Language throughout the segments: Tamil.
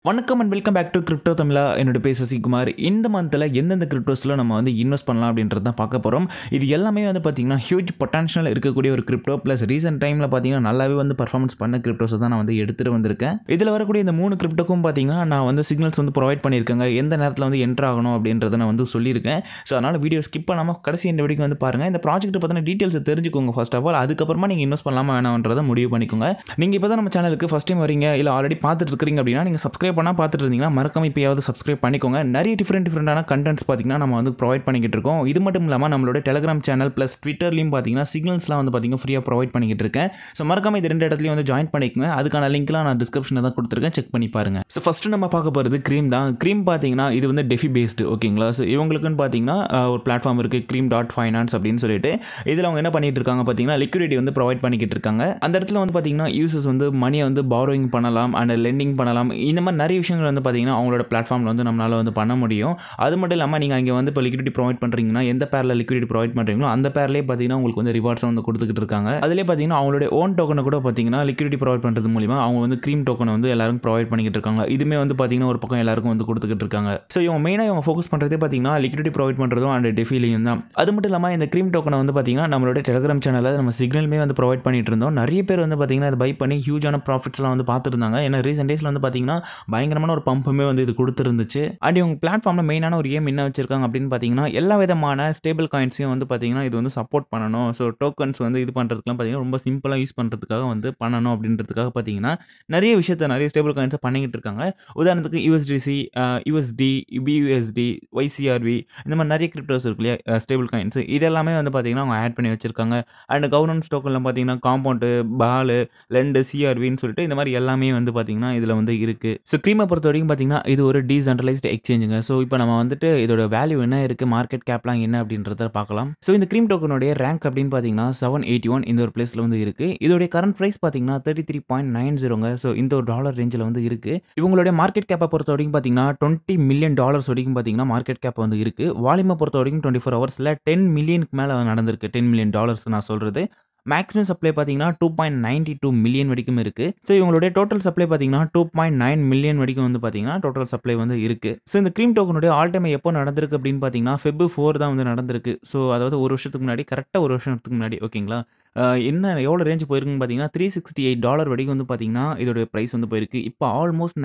வணக்கம் and welcome back to crypto Tamizha. என்னோட பேர் சசிகுமார். இந்த மந்தில் எந்தெந்த கிரிப்டோஸில் நம்ம வந்து இன்வெஸ்ட் பண்ணலாம் அப்படின்றது தான் பார்க்க போகிறோம். இது எல்லாமே வந்து பார்த்திங்கன்னா ஹியூஜ் பொட்டன்ஷியல் இருக்கக்கூடிய ஒரு கிரிப்டோ. ப்ளஸ் ரீசெண்ட் டைமில் பார்த்தீங்கன்னா நல்லாவே வந்து பர்ஃபார்மன்ஸ் பண்ண கிரிப்டோஸை தான் நான் வந்து எடுத்துகிட்டு வந்திருக்கேன். இதில் வரக்கூடிய இந்த 3 கிரிப்டோக்கும் பார்த்தீங்கன்னா நான் வந்து சிக்னல்ஸ் வந்து ப்ரொவைட் பண்ணியிருக்கேங்க. எந்த நேரத்தில் வந்து என்ட்ரு ஆகணும் அப்படின்றத நான் வந்து சொல்லியிருக்கேன். ஸோ அதனால் வீடியோ ஸ்கிப் பண்ணாமல் கடைசி இந்த வரைக்கும் வந்து பாருங்கள். இந்த ப்ராஜெக்ட் பற்றின டீட்டெயில்ஸ் தெரிஞ்சுக்கோங்க ஃபர்ஸ்ட் ஆஃப் ஆல். அதுக்கப்புறமா நீங்கள் இன்வெஸ்ட் பண்ணலாமா வேணாம்ன்றதை முடிவு பண்ணிக்கோங்க. நீங்கள் இப்போ தான் நம்ம சேனலுக்கு ஃபஸ்ட் டைம் வரீங்க இல்லை ஆல்ரெடி பார்த்துட்டு இருக்கிறீங்க அப்படின்னா நீங்கள் சப்ஸ்கிரைப் பண்ணால் பார்த்துட்டு இருந்தீங்கன்னா மறக்காம இப்போயாவது சப்ஸ்கிரைப் பண்ணிக்கோங்க. நிறைய டிஃப்ரெண்டான கண்டென்ட்ஸ் பார்த்தீங்கன்னா நம்ம வந்து ப்ரொவைட் பண்ணிக்கிட்டு இருக்கோம். இது மட்டும் இல்லாமல் நம்மளோட டெலிகிராம் சேனல் ப்ளஸ் ட்விட்டர்லையும் பார்த்தீங்கன்னா சிக்னல்ஸ்லாம் வந்து பார்த்தீங்கன்னா ஃப்ரீயாக ப்ரொவைட் பண்ணிக்கிட்டு இருக்கேன். ஸோ மறக்காம இது 2 இடத்துலையும் வந்து ஜாயின் பண்ணிக்கோங்க. அதுக்கான லிங்க்லாம் நான் டிஸ்கிரிப்ஷனில் தான் கொடுத்துருக்கேன், செக் பண்ணி பாருங்க. ஸோ ஃபஸ்ட்டு நம்ம பார்க்க போகிறது க்ரீம் தான். க்ரீம் பார்த்தீங்கன்னா இது வந்து டெஃபி பேஸ்டு, ஓகேங்களா. ஸோ இவங்களுக்குன்னு பார்த்தீங்கன்னா ஒரு பிளாட்ஃபார்ம் இருக்குது, cream.finance அப்படின்னு சொல்லிட்டு. இதில் அவங்க என்ன பண்ணிட்டு இருக்காங்க பார்த்தீங்கன்னா லிக்விடிட்டி வந்து ப்ரொவைட் பண்ணிக்கிட்டு இருக்காங்க. அந்த இடத்துல வந்து பார்த்தீங்கன்னா யூசர்ஸ் வந்து மணியை வந்து பாரோயிங் பண்ணலாம் அண்ட் லெண்டிங் பண்ணலாம். இந்த மாதிரி நிறைய விஷயங்கள் வந்து பார்த்தீங்கன்னா அவங்களோட பிளாட்ஃபார்மில் வந்து நம்மளால் வந்து பண்ண முடியும். அது மட்டும் இல்லாமல் நீங்கள் அங்கே வந்து இப்போ லிக்விடிட்டி ப்ரொவைட் பண்ணுறீங்கன்னா எந்த பேரில் லிக்விடிட்டி ப்ரொவைட் பண்ணுறீங்களோ அந்த பேர்லேயே பார்த்தீங்கன்னா உங்களுக்கு வந்து ரிவார்ட்ஸ் வந்து கொடுத்துக்கிட்டு இருக்காங்க. அதிலே பார்த்தீங்கன்னா அவங்களுடைய ஓன் டோக்கனை கூட பார்த்தீங்கன்னா லிக்விடிட்டி ப்ரொவைட் பண்ணுறது மூலிமா அவங்க வந்து க்ரீம் டோக்கனை வந்து எல்லாரும் ப்ரொவைட் பண்ணிக்கிட்டு இருக்காங்க. இதுவுமே வந்து பார்த்தீங்கன்னா ஒரு பக்கம் எல்லாருக்கும் வந்து கொடுத்துக்கிட்டு இருக்காங்க. ஸோ இவங்க மெயினாக இவங்க ஃபோக்கஸ் பண்ணுறதே பார்த்தீங்கன்னா லிக்விடிட்டி ப்ரொவைட் பண்ணுறதும் அண்ட் டெஃபிலையும் தான். அது மட்டும் இல்லாமல் இந்த க்ரீம் டோக்கனை வந்து பார்த்தீங்கன்னா நம்மளோட டெலிகிராம் சேனலில் நம்ம சிக்னலுமே வந்து ப்ரொவைட் பண்ணிட்டு இருந்தோம். நிறைய பேர் வந்து பார்த்தீங்கன்னா அதை பை பண்ணி ஹியூஜான ப்ராஃபிட்ஸ்லாம் வந்து பார்த்துருந்தாங்க. ஏன்னா ரீசெண்ட் டேஸில் வந்து பார்த்தீங்கன்னா பயங்கரமான ஒரு பம்புமே வந்து இது கொடுத்துருந்துச்சு. அண்ட் இவங்க பிளாட்ஃபார்மில் மெயினான ஒரு ஏம் என்ன வச்சிருக்காங்க அப்படின்னு பார்த்தீங்கன்னா எல்லா விதமான ஸ்டேபிள் காயின்ஸையும் வந்து பார்த்தீங்கன்னா இது வந்து சப்போர்ட் பண்ணணும். ஸோ டோக்கன்ஸ் வந்து இது பண்ணுறதுக்குலாம் பார்த்தீங்கன்னா ரொம்ப சிம்பிளாக யூஸ் பண்ணுறதுக்காக வந்து பண்ணணும் அப்படின்றதுக்காக பார்த்தீங்கன்னா நிறைய ஸ்டேபிள் காயின்ஸை பண்ணிக்கிட்டு இருக்காங்க. உதாரணத்துக்கு யூஎஸ்டிசி, யூஎஸ்டி, பியூஎஸ்டி, ஒய்சிஆர்வி இந்த மாதிரி நிறைய கிரிப்டோஸ் இருக்கு இல்லையா, ஸ்டேபிள் காயின்ஸ். இதெல்லாமே வந்து பார்த்தீங்கன்னா அவங்க ஆட் பண்ணி வச்சிருக்காங்க. அண்ட் கவர்னன்ஸ் டோக்கனில் பார்த்தீங்கன்னா காம்பவுண்டு, பாலு, லெண்டு, சிஆர்வின்னு சொல்லிட்டு இந்த மாதிரி எல்லாமே வந்து பார்த்தீங்கன்னா இதில் வந்து இருக்குது. ஸோ க்ரீமை பொறுத்த வரைக்கும் பார்த்தீங்கன்னா இது ஒரு டீசென்ட்ரலைஸ்டு எக்ஸ்சேஞ்சுங்க. ஸோ இப்போ நம்ம வந்துட்டு இதோட வேல்யூ என்ன இருக்குது, மார்க்கெட் கேப்லாம் என்ன அப்படின்றத பார்க்கலாம். ஸோ இந்த க்ரீம் டோக்கனுடைய ரேங்க் அப்படின்னு பார்த்தீங்கன்னா 781 இந்த ஒரு பிளேஸில் வந்து இருக்குது. இதோடைய கரண்ட் ப்ரைஸ் பார்த்தீங்கன்னா 33.90ங்க. ஸோ இந்த ஒரு டாலர் ரேஞ்சில் வந்து இருக்குது. இவங்களுடைய மார்க்கெட் கேப்பை பொறுத்த வரைக்கும் பார்த்தீங்கன்னா $20 மில்லியன் வரைக்கும் பார்த்தீங்கன்னா மார்க்கெட் கேப் வந்து இருக்குது. வால்யூமை பொறுத்த வரைக்கும் 24 ஹவர்ஸில் 10 மில்லியனுக்கு மேலே நடந்திருக்கு. $10 மில்லியன் நான் சொல்கிறது. மேக்ஸிமம் சப்ளை பார்த்தீங்கன்னா 2.92 மில்லியன் வரைக்கும் இருக்குது. ஸோ இவங்களுடைய டோட்டல் சப்ளை பார்த்தீங்கன்னா 2.9 மில்லியன் வரைக்கும் வந்து பார்த்தீங்கன்னா டோட்டல் சப்ளை வந்து இருக்குது. ஸோ இந்த க்ரீம் டோக்கனுடைய ஆல் டைம் எப்போ நடந்திருக்கு அப்படின்னு பார்த்தீங்கன்னா Feb 4 தான் வந்து நடந்திருக்கு. ஸோ அதாவது ஒரு வருஷத்துக்கு முன்னாடி, கரெக்டாக ஒரு வருஷத்துக்கு முன்னாடி, ஓகேங்களா. என்ன எவ்வளோ ரேஞ்ச் போயிருக்குன்னு பார்த்தீங்கன்னா $368 வரைக்கும் வந்து பார்த்தீங்கன்னா இதோட ப்ரைஸ் வந்து போயிருக்கு. இப்போ ஆல்மோஸ்ட்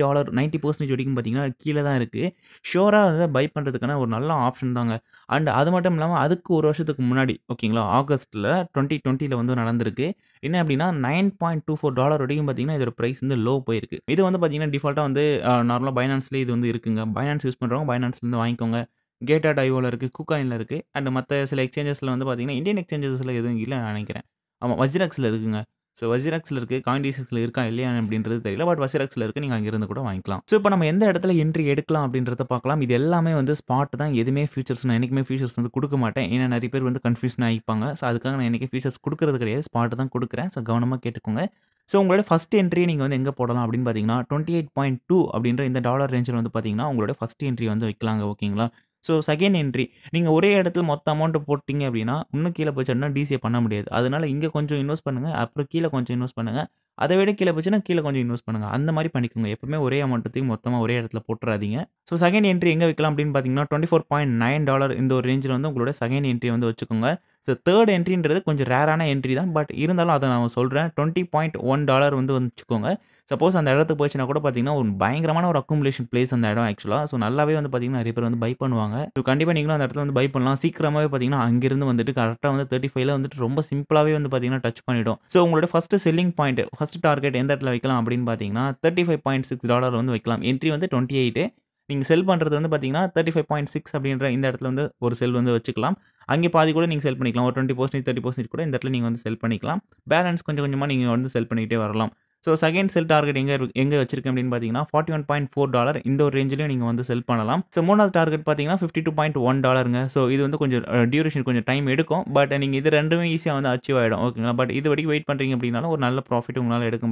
$90 வரைக்கும் பார்த்தீங்கன்னா கீழே தான் இருக்குது. ஷியோராக வந்து பை பண்ணுறதுக்கான ஒரு நல்ல ஆப்ஷன் தாங்க. அண்ட் அது மட்டும் இல்லாமல் அதுக்கு ஒரு வருஷத்துக்கு முன்னாடி, ஓகேங்களா, ஆகஸ்ட்டில் 2020 வந்து நடந்திருக்கு. என்ன அப்படின்னா $9.24 வரைக்கும் பார்த்தீங்கன்னா இதோட ப்ரைஸ் வந்து லோ போயிருக்கு. இது வந்து பார்த்தீங்கன்னா டிஃபால்ட்டாக வந்து நார்மலாக பைனான்ஸ்லேயே இது வந்து இருக்குங்க. பைனான்ஸ் யூஸ் பண்ணுறவங்க பைனான்ஸ்லேருந்து வாங்கிக்கோங்க. கேட்.ioல இருக்குது, குகாயினில் இருக்குது. அண்ட் மற்ற சில எக்ஸ்சேஞ்சஸில் வந்து பார்த்தீங்கன்னா இந்தியன் எக்ஸ்சேஞ்சஸில் எதுவும் இல்லை நினைக்கிறேன். ஆமாம், வஜிராக்ஸில் இருக்குங்க. ஸோ வஜிராக்ஸில் இருக்குது, காயின்டிசிக்ஸில் இருக்கா இல்லையா அப்படின்றது தெரியல. பட் வஜிராக்ஸில் இருக்குது, நீங்கள் அங்கேருந்து கூட வாங்கிக்கலாம். ஸோ இப்போ நம்ம எந்த இடத்துல என்ட்ரி எடுக்கலாம் அப்படின்றத பார்க்கலாம். இது எல்லாமே வந்து ஸ்பாட் தான். எதுவுமே ஃபியூச்சர்ஸ் நான் என்றைக்குமே ஃபியூச்சர்ஸ் வந்து கொடுக்க மாட்டேன். ஏன்னா நிறைய பேர் வந்து கன்ஃபியூஷன் ஆகிப்பாங்க. ஸோ அதுக்காக நான் என்றைக்கும் ஃபியூச்சர்ஸ் கொடுக்குறது கிடையாது, ஸ்பாட் தான் கொடுக்குறேன். ஸோ கவனமாக கேட்டுக்கோங்க. ஸோ உங்களோட ஃபஸ்ட் என்ட்ரி நீங்கள் வந்து எங்கே போடலாம் அப்படின்னு பார்த்தீங்கன்னா 28.2 அப்படின்ற இந்த டாலர் ரேஞ்சில் வந்து பார்த்தீங்கன்னா உங்களோட ஃபஸ்ட் என்ட்ரி வந்து வைக்கலாங்க, ஓகேங்களா. ஸோ செகண்ட் என்ட்ரி நீங்கள் ஒரே இடத்துல மொத்த அமௌண்ட்டு போட்டிங்க அப்படின்னா இன்னும் கீழே போச்சுன்னா டிசிஏ பண்ண முடியாது. அதனால இங்கே கொஞ்சம் இன்வெஸ்ட் பண்ணுங்கள், அப்புறம் கீழே கொஞ்சம் இன்வெஸ்ட் பண்ணுங்கள். அதை விட கீழே போச்சுன்னா கீழே கொஞ்சம் இன்வெஸ்ட் பண்ணுங்கள். அந்த மாதிரி பண்ணிக்கோங்க. எப்பவுமே ஒரே அமௌண்ட்டுக்கு மொத்தமாக ஒரே இடத்துல போட்டுறாதீங்க. ஸோ செகண்ட் என்ட்ரி எங்கே வைக்கலாம் அப்படின்னு பார்த்தீங்கன்னா $24.9 இந்த ஒரு ரேஞ்சில் வந்து உங்களோட செகண்ட் என்ட்ரி வந்து வச்சுக்கோங்க. ஸோ தேர்ட் என்ட்ரின்றது கொஞ்சம் ரேரான என்ட்ரி தான். பட் இருந்தாலும் அதை நான் சொல்கிறேன். $20.1 வந்து வச்சுக்கோங்க. சப்போஸ் அந்த இடத்துக்கு போச்சுன்னா கூட பார்த்தீங்கன்னா ஒரு பயங்கரமான ஒரு அக்குமுலேஷன் பிளேஸ் அந்த இடம் ஆக்சுவலாக. ஸோ நல்லாவே வந்து பார்த்தீங்கன்னா நிறைய பேர் வந்து பை பண்ணுவாங்க. ஸோ கண்டிப்பாக நீங்களும் அந்த இடத்துல வந்து பை பண்ணலாம். சீக்கிரமாகவே பார்த்தீங்கன்னா அங்கேருந்து வந்துட்டு கரெக்டாக வந்து 35ல வந்துட்டு ரொம்ப சிம்பிளாகவே வந்து பார்த்தீங்கன்னா டச் பண்ணிவிடும். ஸோ உங்களோட first selling point, first target எந்த இடத்துல வைக்கலாம் அப்படின்னு பார்த்தீங்கன்னா $35.6 வந்து வைக்கலாம். என்ட்ரி வந்து 28. நீங்கள் செல் பண்ணுறது வந்து பார்த்தீங்கன்னா 35.6 அப்படின்ற இந்த இடத்துல வந்து ஒரு செல் வந்து வச்சுக்கலாம். அங்கே பாதி கூட நீங்கள் செல் பண்ணிக்கலாம். ஒரு 20% 30% கூட இந்த இடத்துல நீங்கள் வந்து செல் பண்ணிக்கலாம். பேலன்ஸ் கொஞ்சம் கொஞ்சமாக நீங்கள் வந்து செல் பண்ணிக்கிட்டே வரலாம். ஸோ செகண்ட் செல் டார்கெட் எங்கே வச்சிருக்கேன் அப்படின்னு பார்த்தீங்கன்னா $41.4 இந்த ஒரு ரேஞ்சிலையும் நீங்கள் வந்து செல் பண்ணலாம். ஸோ மூணாவது டார்கெட் பார்த்தீங்கன்னா $52.1ங்க. ஸோ இது வந்து கொஞ்சம் டியூரேஷன் கொஞ்சம் டைம் எடுக்கும். பட் நீங்கள் இது ரெண்டுமே ஈஸியாக வந்து அச்சீவ் ஆகிடும், ஓகேங்களா. பட் இது வரைக்கும் வெயிட் பண்ணுறீங்க அப்படின்னாலும் ஒரு நல்ல ப்ராஃபிட் உங்களால் எடுக்க முடியும்.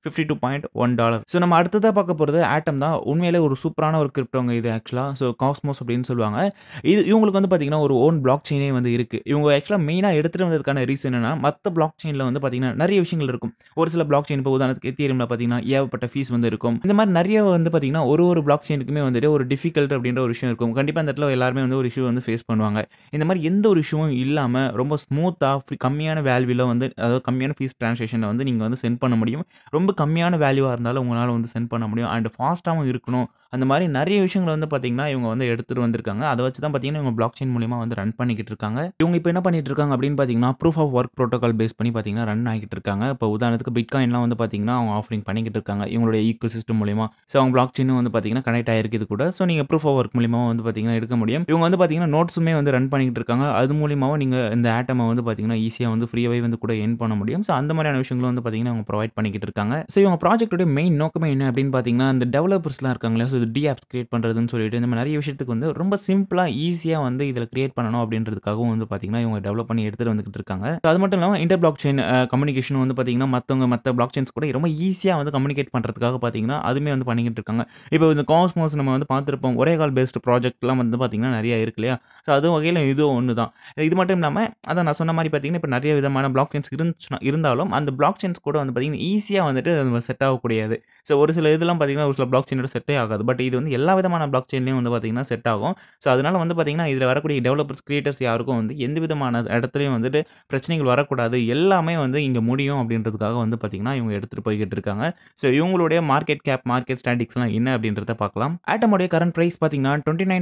$52.1. ஸோ நம்ம அடுத்ததா பார்க்க போறது ஆட்டம் தான். உண்மையிலே ஒரு சூப்பரான ஒரு கிரிப்டோங்க இது ஆக்சுவலா. ஸோ காஸ்மோஸ் அப்படின்னு சொல்லுவாங்க. இவங்களுக்கு வந்து பார்த்தீங்கன்னா, ஒரு ஓன் பிளாக் செயினே வந்து இருக்கு. இவங்க ஆக்சுவலா மெயினா எடுத்துட்டு வந்ததுக்கான ரீசன் என்னன்னா, மத்த பிளாக் செயின்ல வந்து பார்த்தீங்கன்னா, நெறைய விஷயங்கள் இருக்கும். ஒரு சில பிளாக் செயின் இப்போ உதாரணத்துக்கு எத்தீரியம்ல பார்த்தீங்கன்னா, ஏகப்பட்ட ஃபீஸ் வந்து இருக்கும். இந்த மாரி நெறைய வந்து பார்த்தீங்கன்னா, ஒரு பிளாக் செயினுக்குமே வந்துட்டு ஒரு டிஃபிகல்ட் அப்படின்ற ஒரு விஷயம் இருக்கும். கண்டிப்பா அந்த இடத்துல எல்லாருமே வந்து ஒரு இஷ்யூ வந்து ஃபேஸ் பண்ணுவாங்க. இந்த மாரி எந்த ஒரு இஷ்யூவும் இல்லாம ரொம்ப ஸ்மூத்தா கம்மியான வேல்யூல வந்து அதாவது கம்மியான ஃபீஸ் டிரான்சாக்ஷன்ல வந்து நீங்க வந்து சென்ட் பண்ண முடியும். ரொம்ப கம்மியான வேல்யூவா இருந்தாலும் உங்களால வந்து சென்ட் பண்ண முடியும். அண்ட் ஃபாஸ்ட்டாவும் இருக்கணும். அந்த மாரி நெறைய விஷயங்கள வந்து பார்த்தீங்கன்னா, இவங்க வந்து எடுத்துட்டு வந்திருக்காங்க. அத வச்சு தான் பார்த்தீங்கன்னா, இவங்க பிளாக் செயின் மூலியமா வந்து ரன் பண்ணிக்கிட்டு இருக்காங்க. இவங்க இப்ப என்ன பண்ணிட்டு இருக்காங்க அப்படின்னு பார்த்தீங்கன்னா, proof of work protocol base பண்ணி பார்த்தீங்கன்னா, ரன் ஆகிட்டு இருக்காங்க. இப்போ உதாரணத்துக்கு பிட்காயின்லாம் வந்து பார்த்தீங்கன்னா, அவங்க ஆஃபரிங் பண்ணிக்கிட்டு இருக்காங்க. இவங்களுடைய ஈக்கோ சிஸ்டம் மூலியமா. ஸோ அவங்க பிளாக் செயினும் வந்து பார்த்தீங்கன்னா, கனெக்ட் ஆயிருக்கு இது கூட. ஸோ நீங்க ப்ரூஃப் ஆஃப் வொர்க் மூலியமா வந்து பார்த்தீங்கன்னா, எடுக்க முடியும். இவங்க வந்து பார்த்தீங்கன்னா, நோட்ஸுமே வந்து ரன் பண்ணிக்கிட்டு இருக்காங்க. அது மூலியமாவும் நீங்க இந்த ஆட்டம வந்து பார்த்தீங்கன்னா, ஈஸியா வந்து ஃப்ரீயாவே வந்து கூட எர்ன் பண்ண முடியும். ஸோ அந்த மாதிரியான விஷயங்களும் வந்து பார்த்தீங்கன்னா, அவங்க ப்ரொவைட் பண்ணிக்கிட்டு இருக்காங்க. ஸோ இவங்க ப்ராஜெக்ட்டோட மெயின் நோக்கமே என்ன அப்படின்னு பார்த்தீங்கன்னா, இந்த டெவலப்பர்ஸ்லாம் இருக்காங்க இல்லையா? ஸோ இது டி ஆப்ஸ் கிரியேட் பண்றதுன்னு சொல்லிட்டு இந்த மாதிரி நெறைய விஷயத்துக்கு வந்து ரொம்ப சிம்பிளா, ஈஸியா வந்து இதில கிரியேட் பண்ணணும் அப்படின்றதுக்காகவும் வந்து பார்த்தீங்கன்னா, இவங்க டெவலப் பண்ணி எடுத்துட்டு வந்துகிட்டு இருக்காங்க. ஸோ அது மட்டும் இல்லாம இன்டர் பிளாக் செயின் கம்யூனிகேஷனும் வந்து பார்த்தீங்கன்னா, மத்த பிளாக் செயின்ஸ் கூட ரொம்ப ஈஸியா வந்து கம்யூனிகேட் பண்றதுக்காக பார்த்தீங்கன்னா, அதுவுமே வந்து பண்ணிக்கிட்டு இருக்காங்க. இப்போ இந்த காஸ்மோஸ் நம்ம வந்து பார்த்திருப்போம். ஒரே கால் பேஸ்ட் ப்ராஜெக்ட்லாம் வந்து பார்த்தீங்கன்னா, நெறைய இருக்கு இல்லையா? ஸோ அது வகையில இதுவும் ஒண்ணு தான். இது மட்டும் இல்லாம அதான் நான் சொன்ன மாரி பார்த்தீங்கன்னா, இப்ப நெறைய விதமான பிளாக் செயின்ஸ் இருந்தாலும் அந்த பிளாக் செயின்ஸ் கூட வந்து பார்த்தீங்கன்னா, ஈஸியா வந்துட்டு செட் ஆகக்கூடியது. ஸோ ஒரு சில இதெல்லாம் பார்த்தீங்கன்னா, ஒரு சில பிளாக் செயினோட செட்டே ஆகாது. பட் இது வந்து எல்லா விதமான பிளாக் செயின்லயும் வந்து பார்த்தீங்கன்னா, செட் ஆகும். ஸோ அதனால வந்து பார்த்தீங்கன்னா, இதில வரக்கூடிய டெவலப்பர்ஸ், கிரியேட்டர்ஸ் யாருக்கும் வந்து எந்த விதமான இடத்துலயும் வந்துட்டு பிரச்சனைகள் வரக்கூடாது. எல்லாமே வந்து இங்க முடியும் அப்படின்றதுக்காக வந்து பார்த்தீங்கன்னா, இவங்க எடுத்துட்டு போய்க்கிட்டு இருக்காங்க. ஸோ இவங்களுடைய மார்க்கெட் கேப், மார்க்கெட் ஸ்டாட்டிக்ஸ்லாம் என்ன அப்படின்றத பார்க்கலாம். ஆட்டமுடைய கரண்ட் பிரைஸ் பார்த்தீங்கன்னா,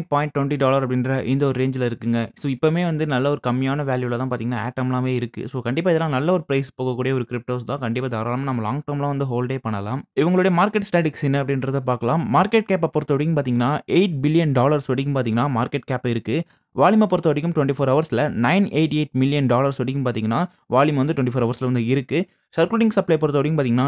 $29.20 அப்படின்ற இந்த ஒரு ரேஞ்சில இருக்குங்க. ஸோ இப்பவுமே வந்து நல்ல ஒரு கம்மியான வேல்யூல தான் பார்த்தீங்கன்னா, ஆட்டம்லாமே இருக்கு. ஸோ கண்டிப்பா இதெல்லாம் நல்ல ஒரு பிரைஸ் போகக்கூடிய ஒரு கிரிப்டோஸ் தான். கண்டிப்பா தாராளமா நம்ம லாங் டெர்ம்ல வந்து ஹோல்டே பண்ணலாம். இவங்களுடைய மார்க்கெட் ஸ்டாட்டிக்ஸ் என்ன அப்படின்றத பார்க்கலாம். மார்க்கெட் கேப்ப பொறுத்தவரைக்கும் பார்த்தீங்கன்னா, $8 பில்லியன் வரைக்கும் பார்த்தீங்கன்னா, மார்க்கெட் கேப் இருக்கு. வால்யூம பொறுத்தவரைக்கும் 24 ஹவர்ஸ்ல $988 மில்லியன் வரைக்கும் பார்த்தீங்கன்னா, வால்யூம் வந்து 24 ஹவர்ஸ்ல வந்து இருக்கு. சர்க்குலேட்டிங் சப்ளை பொறுத்தவரைக்கும் பார்த்தீங்கன்னா,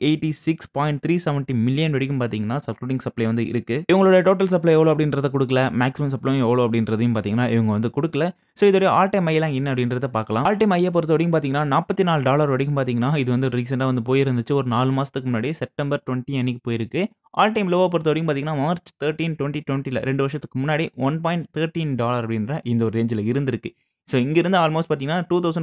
286.370 மில்லியன் வரைக்கும் பார்த்தீங்கன்னா, சர்க்குலேட்டிங் சப்ளை வந்து இருக்கு. இவங்களோட டோட்டல் சப்ளை எவ்வளோ அப்படின்றத குடுக்கல. மேக்ஸிமம் சப்ளையும் எவ்வளோ அப்படின்றதையும் பார்த்தீங்கன்னா, இவங்க வந்து குடுக்கல. ஸோ இதோட ஆல் டைம் ஹைலாம் என்ன அப்படின்றத பார்க்கலாம். ஆல் டைம் ஹைய பொறுத்தவரைக்கும் பார்த்தீங்கன்னா, $44 வரைக்கும் பார்த்தீங்கன்னா, இது வந்து ரீசென்ட்டா வந்து போயிருந்துச்சு. ஒரு 4 மாசத்துக்கு முன்னாடி செப்டம்பர் 20 அன்னைக்கு போயிருக்கு. ஆல் டைம் லோவ பொறுத்தவரைக்கும் பார்த்தீங்கன்னா, மார்ச் 13, 2020ல 2 வருஷத்துக்கு முன்னாடி $1.13 அப்படின்ற இந்த ஒரு ரேஞ்சில இருந்திருக்கு. ஸோ இங்கிருந்து ஆல்மோஸ்ட் பார்த்தீங்கன்னா,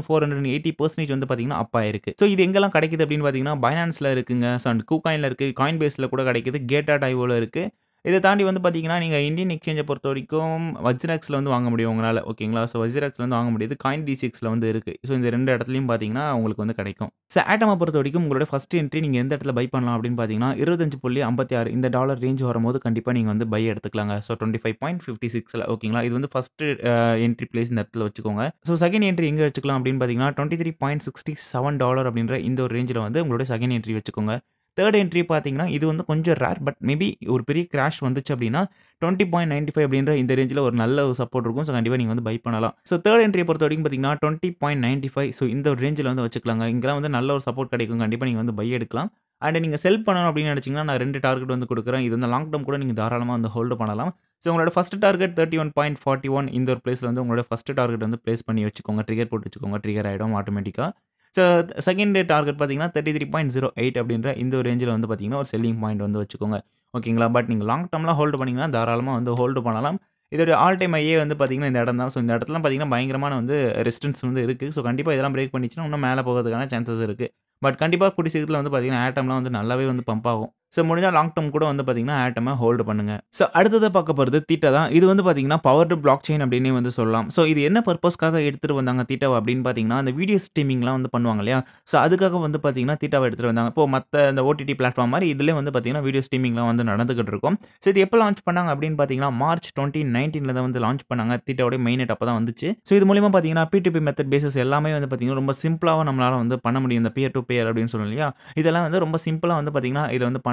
2480% வந்து பார்த்தீங்கன்னா, அப் ஆயிருக்கு. ஸோ இது எங்கெல்லாம் கிடைக்குது அப்படின்னு பார்த்தீங்கன்னா, பைனான்ஸ்ல இருக்குங்க. ஸோ அண்ட் கூகாயின்ல இருக்கு. காயின்பேஸ்ல கூட கிடைக்குது. கேட்.ஐஓல இருக்கு. இத தாண்டி வந்து பார்த்தீங்கன்னா, நீங்க இந்தியன் எக்ஸ்சேஞ்ச பொறுத்தவரைக்கும் வஜ்ராக்ஸ்ல வந்து வாங்க முடியும் உங்களால. ஓகேங்களா? ஸோ வஜ்ராக்ஸ்ல வந்து வாங்க முடியுது. காயின் டிசிஎக்ஸ்ல வந்து இருக்கு. ஸோ இந்த 2 இடத்துலயும் பார்த்தீங்கன்னா, உங்களுக்கு வந்து கிடைக்கும். ஸோ ஆட்டம பொறுத்தவரைக்கும் உங்களுடைய ஃபர்ஸ்ட் என்ட்ரி நீங்க எந்த இடத்துல பை பண்ணலாம் அப்படின்னு பார்த்தீங்கன்னா, 25.56 இந்த டாலர் ரேஞ்ச் வரும்போது கண்டிப்பா நீங்க வந்து பை எடுத்துக்கலாங்க. ஸோ 25.56ல ஓகேங்களா? இது வந்து ஃபர்ஸ்ட் என்ட்ரி பிளேஸ் இந்த இடத்துல வச்சுக்கோங்க. ஸோ செகண்ட் என்ட்ரி எங்க வச்சுக்கலாம் அப்படின்னு பார்த்தீங்கன்னா, $23.67 அப்படின்ற இந்த ஒரு ரேஞ்சில வந்து உங்களுடைய செகண்ட் என்ட்ரி வச்சுக்கோங்க. தேர்ட் என்ட்ரி பார்த்தீங்கன்னா, இது வந்து கொஞ்சம் ரேர். பட் மேபி ஒரு பெரிய கிராஷ் வந்துச்சு அப்படின்னா, 20.95 அப்படின்ற இந்த ரேஞ்சில ஒரு நல்ல ஒரு சப்போர்ட் இருக்கும். ஸோ கண்டிப்பா நீங்க வந்து பை பண்ணலாம். ஸோ தேர்ட் என்ட்ரிய பொறுத்தவரைக்கும் பார்த்தீங்கன்னா, 20.95 ஸோ இந்த ஒரு ரேஞ்சில வந்து வச்சுக்கலாங்க. இங்கலாம் வந்து நல்ல ஒரு சப்போர்ட் கிடைக்கும். கண்டிப்பா நீங்க வந்து பை எடுக்கலாம். அண்ட் நீங்க செல் பண்ணணும் அப்படின்னு நினைச்சீங்கன்னா, நான் 2 டார்கெட் வந்து குடுக்குறேன். இது வந்து லாங் டெர்ம் கூட நீங்க தாராளமா வந்து ஹோல்டு பண்ணலாம். ஸோ உங்களோட ஃபர்ஸ்ட் டார்கெட் 31.41 இந்த ஒரு பிளேஸ்ல வந்து உங்களோட ஃபர்ஸ்ட் டார்கெட் வந்து பிளேஸ் பண்ணி வச்சுக்கோங்க. ட்ரிகர் போட்டு வச்சுக்கோங்க. ட்ரிகர் ஆயிடும் ஆட்டோமேட்டிக்கா. ஸோ செகண்ட் டார்கெட் பார்த்தீங்கன்னா, 33.08 அப்படின்ற இந்த ஒரு ரேஞ்சில வந்து பார்த்தீங்கன்னா, ஒரு செல்லிங் பாயிண்ட் வந்து வச்சுக்கோங்க. ஓகேங்களா? பட் நீங்க லாங் டெர்ம்ல ஹோல்டு பண்ணீங்கன்னா, தாராளமா வந்து ஹோல்டு பண்ணலாம். இதோட ஆல் டைம் ஹையே வந்து பார்த்தீங்கன்னா, இந்த இடம் தான். ஸோ இந்த இடத்துலலாம் பார்த்தீங்கன்னா, பயங்கரமான வந்து ரெசிஸ்டன்ஸ் வந்து இருக்கு. ஸோ கண்டிப்பா இதெல்லாம் பிரேக் பண்ணிச்சுன்னா, இன்னும் மேல போகறதுக்கான சான்சஸ் இருக்கு. பட் கண்டிப்பா கூடிய சீக்கிரத்தில வந்து பார்த்தீங்கன்னா, ஆட்டம்லாம் வந்து நல்லாவே வந்து பம்ப் ஆகும். ஸோ முடிஞ்சா லாங் டெர்ம் கூட வந்து பார்த்தீங்கன்னா, ஆட்டம ஹோல்டு பண்ணுங்க. ஸோ அடுத்ததா பார்க்க போறது தீட்டா தான். இது வந்து பார்த்தீங்கன்னா, பவர்டு பிளாக் செயின் அப்படின்னே வந்து சொல்லலாம். ஸோ இது என்ன பர்ப்பஸ்க்காக எடுத்துட்டு வந்தாங்க தீட்டாவ அப்படின்னு பார்த்தீங்கன்னா, அந்த வீடியோ ஸ்ட்ரீமிங்லாம் வந்து பண்ணுவாங்க இல்லையா? ஸோ அதுக்காக வந்து பார்த்தீங்கன்னா, தீட்டாவ எடுத்துட்டு வந்தாங்க. இப்போ மத்த இந்த ஓடிடி பிளாட்ஃபார்ம் மாரி இதுலயும் வந்து பார்த்தீங்கன்னா, வீடியோ ஸ்ட்ரீமிங்லாம் வந்து நடந்துகிட்டு இருக்கும். ஸோ இது எப்போ லான்ச் பண்ணாங்க அப்படின்னு பார்த்தீங்கன்னா, மார்ச் 2019ல தான் வந்து லான்ச் பண்ணாங்க. தீட்டாவோட மெயின்நெட் அப்ப தான் வந்துச்சு. ஸோ இது மூலியமா பார்த்தீங்கன்னா, P2P மெத்தட் பேசிஸ் எல்லாமே வந்து பார்த்தீங்கன்னா, ரொம்ப சிம்பிளாவா நம்மளால வந்து பண்ண முடியும். இந்த பியர் டூ பியர் அப்படின்னு சொல்லுவோம் இல்லையா? இதெல்லாம் வந்து ரொம்ப சிம்பிளா வந்து பார்த்தீங்கன்னா, இத வந்து பண்ண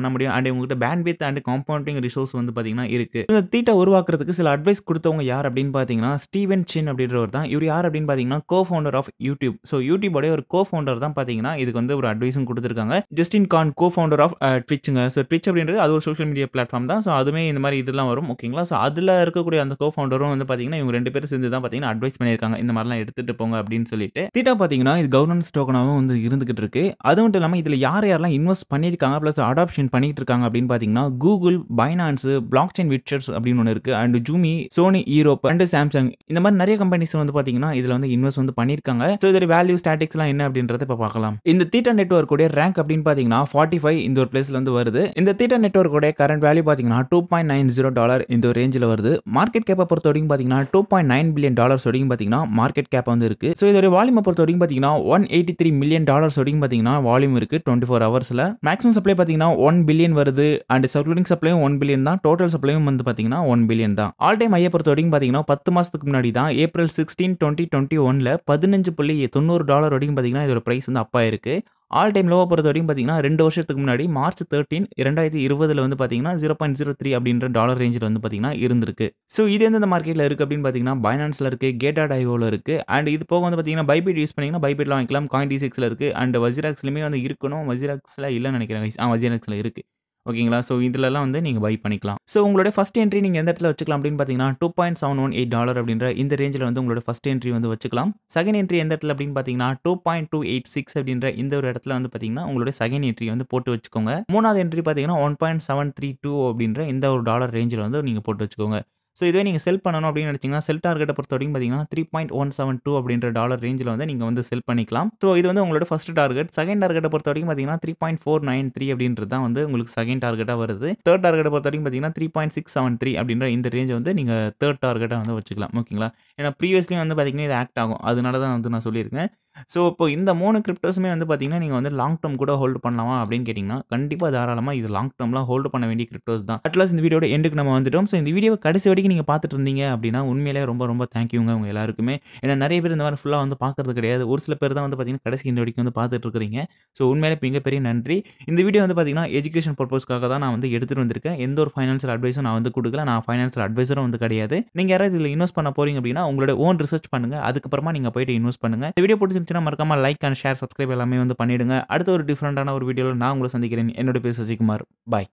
பண்ண முடியும். அண்ட் உங்ககிட்ட பேண்ட்விட்த் அண்ட் காம்பவுண்டிங் ரிசோர்ஸ் வந்து பார்த்தீங்கன்னா இருக்கு. இந்த தீட்ட உருவாக்குறதுக்கு சில அட்வைஸ் குடுத்தவங்க யார் அப்படின்னு பார்த்தீங்கன்னா, ஸ்டீவன் சின் அப்படின்றவர் தான். இவரு யார் அப்படின்னு பார்த்தீங்கன்னா, கோ-ஃபவுண்டர் ஆஃப் யூடியூப். ஸோ யூடியூபோட ஒரு கோ-ஃபவுண்டர் தான் பார்த்தீங்கன்னா, இதுக்கு வந்து ஒரு அட்வைஸும் குடுத்திருக்காங்க. ஜஸ்டின் கான் கோ-ஃபவுண்டர் ஆஃப் ட்விட்ச்ங்க. ஸோ ட்விட்ச் அப்படின்றது அது ஒரு சோஷியல் மீடியா பிளாட்ஃபார்ம் தான். ஸோ அதுவுமே இந்த மாதிரி இதெல்லாம் வரும். ஓகேங்களா? ஸோ அதுல இருக்கக்கூடிய அந்த கோ-ஃபவுண்டரும் வந்து பார்த்தீங்கன்னா, இவங்க 2 பேரும் சேர்ந்து தான் பார்த்தீங்கன்னா அட்வைஸ் பண்ணியிருக்காங்க. இந்த மாதிரிலாம் எடுத்துட்டு போங்க அப்படின்னு சொல்லிட்டு. தீட்டா பார்த்தீங்கன்னா, இது கவர்னன்ஸ் டோக்கனாவும் வந்து இருந்துகிட்டு இருக்கு. அது மட்டும் இல்லாம இதுல யாரெல்லாம் இன்வெஸ்ட் பண்ணியிருக்காங்க, பிளஸ் அடாப்ஷன் பண்ணிட்டு இருக்காங்க அப்படின்னு பார்த்தீங்கன்னா, கூகுள், பைனான்ஸ், பிளாக் செயின் விட்சர்ஸ் அப்படின்னு ஒண்ணு இருக்கு. அண்ட் ஜூமி, சோனி ஈரோப் அண்ட் சாம்சங் இந்த மாதிரி நிறைய கம்பெனிஸ் வந்து பார்த்தீங்கன்னா, இதுல வந்து இன்வெஸ்ட் வந்து பண்ணியிருக்காங்க. ஸோ இதோட வேல்யூ ஸ்டாட்டிக்ஸ்லாம் என்ன அப்படின்றத இப்ப பார்க்கலாம். இந்த தீட்டா நெட்வொர்க் உடைய ரேங்க் அப்படின்னு பார்த்தீங்கன்னா 45 இந்த ஒரு பிளேஸ்ல வந்து வருது. இந்த தீட்டா நெட்வொர்க் உடைய கரண்ட் வேல்யூ பார்த்தீங்கன்னா $2.90 இந்த ஒரு ரேஞ்சில வருது. மார்க்கெட் கேப்ப பொறுத்த வரைக்கும் பார்த்தீங்கன்னா $2.9 பில்லியன் வரைக்கும் பார்த்தீங்கன்னா மார்க்கெட் கேப் வந்து இருக்கு. ஸோ இதோட வால்யூமை பொறுத்த வரைக்கும் பார்த்தீங்கன்னா $183 மில்லியன் வரைக்கும் பார்த்தீங்கன்னா வால்யூம் இருக்கு 24 ஹவர்ஸ்ல. மேக்ஸிமம் சப்ளை பார்த்தீங்கன்னா 1 பில்லியன் வருது. அண்ட் சர்க்குலேட்டிங் சப்ளையும் 1 பில்லியன் தான். டோட்டல் சப்ளையும் வந்து பார்த்தீங்கன்னா 1 பில்லியன் தான். ஆல் டைம் ஹையை பொறுத்த வரைக்கும் பார்த்தீங்கன்னா 10 மாசத்துக்கு முன்னாடி தான் ஏப்ரல் 16, 2021ல $15.90 வரைக்கும் பார்த்தீங்கன்னா இதோட பிரைஸ் வந்து அப் ஆயிருக்கு. ஆல் டைம் லோவ பொறுத்த வரைக்கும் பார்த்தீங்கன்னா 2 வருஷத்துக்கு முன்னாடி மார்ச் 13, 2020ல வந்து பார்த்தீங்கன்னா 0.03 அப்படின்ற டாலர் ரேஞ்சில வந்து பார்த்தீங்கன்னா இருந்திருக்கு. ஸோ இது எந்தெந்த மார்க்கெட்ல இருக்கு அப்படின்னு பார்த்தீங்கன்னா, பைனான்ஸ்ல இருக்கு, கேட்.ioல இருக்கு. அண்ட் இது போக வந்து பார்த்தீங்கன்னா பைபிட் யூஸ் பண்ணீங்கன்னா பைபிட்ல வாங்கிக்கலாம். காயின்.d6ல இருக்கு. அண்ட் வஜிராக்ஸ்லயுமே வந்து இருக்கணும். வஜிராக்ஸ்ல இல்லன்னு நினைக்கிறேன் கைஸ். வஜிராக்ஸ்ல இருக்கு. ஓகேங்களா? ஸோ இதுலலாம் வந்து நீங்க பை பண்ணிக்கலாம். ஸோ உங்களுடைய ஃபர்ஸ்ட் என்ட்ரி நீங்க எந்த இடத்துல வச்சுக்கலாம் அப்படின்னு பார்த்தீங்கன்னா, $2.718 அப்படின்ற இந்த ரேஞ்சில வந்து உங்களோட ஃபர்ஸ்ட் என்ட்ரி வந்து வச்சுக்கலாம். செகண்ட் என்ட்ரி எந்த இடத்துல அப்படின்னு பார்த்தீங்கன்னா, 2.286 அப்படின்ற இந்த ஒரு இடத்துல வந்து பார்த்தீங்கன்னா, உங்களுடைய செகண்ட் என்ட்ரி வந்து போட்டு வச்சுக்கோங்க. மூணாவது என்ட்ரி பார்த்தீங்கன்னா, 1.732 அப்படின்ற இந்த ஒரு டாலர் ரேஞ்சில வந்து நீங்க போட்டு வச்சுக்கோங்க. ஸோ இதுவே நீங்க செல் பண்ணணும் அப்படின்னு நினைச்சீங்கன்னா, செல் டார்கெட்ட பொறுத்த வரைக்கும் பார்த்தீங்கன்னா, 3.172 அப்படின்ற டாலர் ரேஞ்சில வந்து நீங்க வந்து செல் பண்ணிக்கலாம். ஸோ இது வந்து உங்களோட ஃபர்ஸ்ட் டார்கெட். செகண்ட் டார்கெட்ட பொறுத்த வரைக்கும் பார்த்தீங்கன்னா, 3.493 அப்படின்றது தான் வந்து உங்களுக்கு செகண்ட் டார்கெட்டா வருது. தேர்ட் டார்கெட்ட பொறுத்த வரைக்கும் பார்த்தீங்கன்னா, 3.673 அப்படின்ற இந்த ரேஞ்ச் வந்து நீங்க தேர்ட் டார்கெட்டா வந்து வச்சுக்கலாம். ஓகேங்களா? ஏன்னா ப்ரீவியஸ்லயும் வந்து பார்த்தீங்கன்னா, இது ஆக்ட் ஆகும். அதனால தான் வந்து நான் சொல்லியிருக்கேன். ஸோ இப்போ இந்த 3 கிரிப்டோஸுமே வந்து பார்த்தீங்கன்னா, நீங்க வந்து லாங் டெர்ம் கூட ஹோல்ட் பண்ணலாமா அப்படின்னு கேட்டீங்கன்னா, கண்டிப்பா தாராளமா இது லாங் டெர்ம்லாம் ஹோல்ட் பண்ண வேண்டிய கிரிப்டோஸ் தான். அட்லாஸ்ட் இந்த வீடியோட எண்டுக்கு நம்ம வந்துட்டோம். ஸோ இந்த வீடியோவ கடைசி வரைக்கும் நீங்க பார்த்துட்டு இருந்தீங்க அப்படின்னா, உண்மையிலேயே ரொம்ப ரொம்ப தேங்க்யூங்க உங்க எல்லாருக்குமே. ஏன்னா நெறைய பேர் இந்த மாதிரி ஃபுல்லா வந்து பார்க்கறது கிடையாது. ஒரு சில பேர் தான் வந்து பார்த்தீங்கன்னா, கடைசி எண்டு வரைக்கும் வந்து பார்த்துட்டு இருக்கிறீங்க. ஸோ உண்மையிலே மிகப்பெரிய நன்றி. இந்த வீடியோ வந்து பார்த்தீங்கன்னா, எஜுகேஷன் பர்ப்பஸ்க்காக தான் நான் வந்து எடுத்துட்டு வந்திருக்கேன். எந்த ஒரு ஃபைனான்ஷியல் அட்வைஸும் நான் வந்து குடுக்கல. நான் ஃபைனான்ஷியல் அட்வைசரும் வந்து கிடையாது. நீங்க யாராவது இதுல இன்வெஸ்ட் பண்ண போறீங்க அப்படின்னா, உங்களோட ஓன் ரிசர்ச் பண்ணுங்க. அதுக்கப்புறமா நீங்க போயிட்டு இன்வெஸ்ட் பண்ணுங்க. இந்த வீடியோ பிடிச்சிருந்துச்சுன்னா மறக்காம லைக் அண்ட் ஷேர், சப்ஸ்கிரைப் எல்லாமே வந்து பண்ணிடுங்க. அடுத்த ஒரு டிஃபரண்டான ஒரு வீடியோல நான் உங்கள சந்திக்கிறேன். என்னோட பேர் சசிகுமார். பாய்.